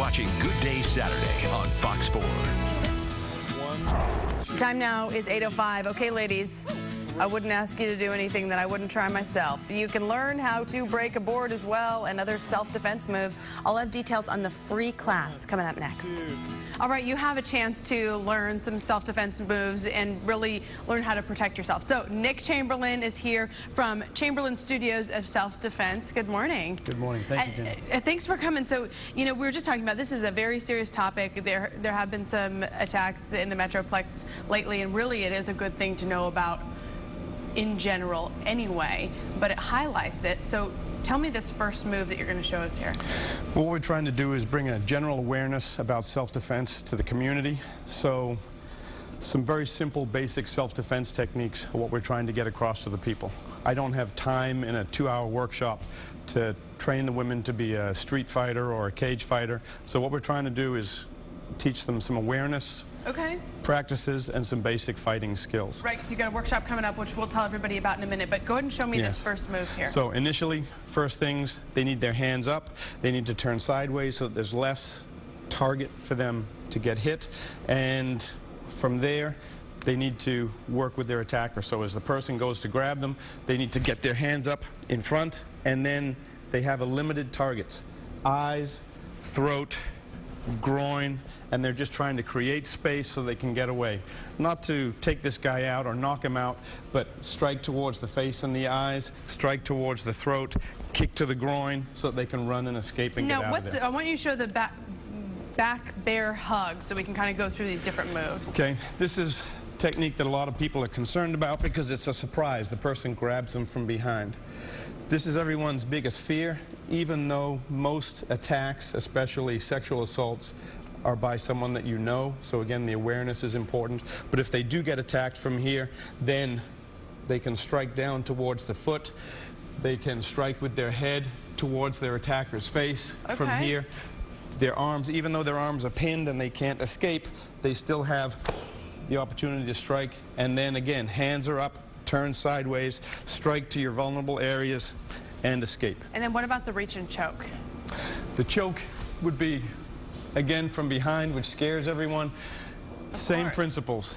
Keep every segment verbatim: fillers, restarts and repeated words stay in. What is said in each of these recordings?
watching Good Day Saturday on Fox four. Time now is eight oh five. Okay, ladies, I wouldn't ask you to do anything that I wouldn't try myself. You can learn how to break a board as well and other self-defense moves. I'll have details on the free class coming up next. All right, you have a chance to learn some self-defense moves and really learn how to protect yourself. So Nick Chamberlain is here from Chamberlain Studios of Self-Defense. Good morning. Good morning. Thank you, Jenny. Uh, thanks for coming. So, you know, we were just talking about this is a very serious topic. There, there have been some attacks in the Metroplex lately, and really it is a good thing to know about in general anyway, but it highlights it. So tell me this first move that you're going to show us here. What we're trying to do is bring a general awareness about self-defense to the community. So some very simple, basic self-defense techniques are what we're trying to get across to the people. I don't have time in a two-hour workshop to train the women to be a street fighter or a cage fighter. So what we're trying to do is teach them some awareness, okay, practices, and some basic fighting skills. Right, because you've got a workshop coming up, which we'll tell everybody about in a minute, but go ahead and show me Yes. this first move here. So initially, first things, they need their hands up. They need to turn sideways so that there's less target for them to get hit. And from there, they need to work with their attacker. So as the person goes to grab them, they need to get their hands up in front, and then they have a limited targets. Eyes, throat, groin, and they're just trying to create space so they can get away. Not to take this guy out or knock him out, but strike towards the face and the eyes, strike towards the throat, kick to the groin so that they can run and escape and now, get out what's of there. the, I want you to show the back, back bear hug so we can kind of go through these different moves. Okay, this is a technique that a lot of people are concerned about because it's a surprise. The person grabs them from behind. This is everyone's biggest fear, even though most attacks, especially sexual assaults, are by someone that you know. So again, the awareness is important. But if they do get attacked from here, then they can strike down towards the foot. They can strike with their head towards their attacker's face. Okay. From here. Their arms, even though their arms are pinned and they can't escape, they still have the opportunity to strike. And then again, hands are up, turn sideways, strike to your vulnerable areas, and escape. And then what about the reach and choke? The choke would be, again, from behind, which scares everyone. Of Same course. principles.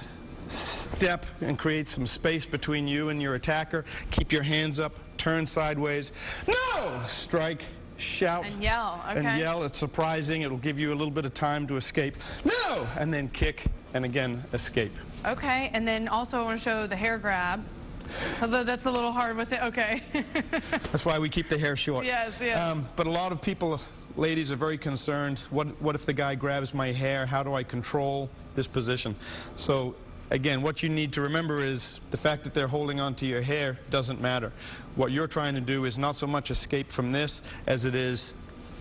Step and create some space between you and your attacker. Keep your hands up, turn sideways. No! Strike, shout. And yell, okay. And yell. It's surprising. It'll give you a little bit of time to escape. No! And then kick, and again, escape. Okay, and then also I want to show the hair grab. Although that's a little hard with it, okay. That's why we keep the hair short. Yes, yes. Um, but a lot of people, ladies, are very concerned. What, what if the guy grabs my hair? How do I control this position? So, again, what you need to remember is the fact that they're holding onto your hair doesn't matter. What you're trying to do is not so much escape from this as it is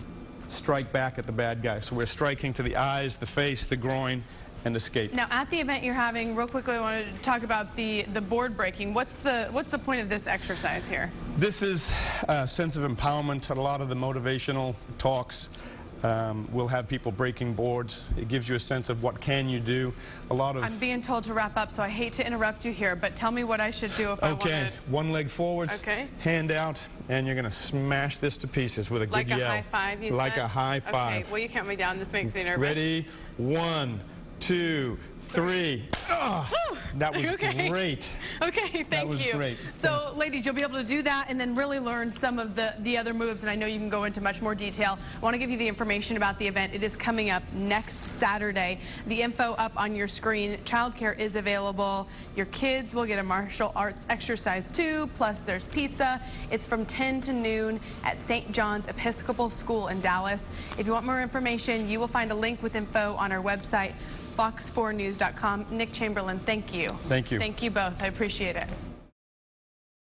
strike back at the bad guy. So we're striking to the eyes, the face, the groin, and escape. Now, at the event you're having, real quickly, I wanted to talk about the, the board breaking. What's the, what's the point of this exercise here? This is a sense of empowerment. At a lot of the motivational talks, um, we'll have people breaking boards. It gives you a sense of what can you do. A lot of... I'm being told to wrap up, so I hate to interrupt you here, but tell me what I should do if I want to... Okay, one leg forwards, okay. Hand out, and you're going to smash this to pieces with a like good a yell. Like a high five, you Like said? a high five. Okay, will you count me down? This makes me nervous. Ready? One, two, three. Oh, that was okay. great. Okay, thank that was you. Great. So, ladies, you'll be able to do that and then really learn some of the, the other moves, and I know you can go into much more detail. I want to give you the information about the event. It is coming up next Saturday. The info up on your screen. Childcare is available. Your kids will get a martial arts exercise too, plus there's pizza. It's from ten to noon at Saint John's Episcopal School in Dallas. If you want more information, you will find a link with info on our website, fox four news dot com. Nick Chamberlain, thank you. Thank you. Thank you both. I appreciate it.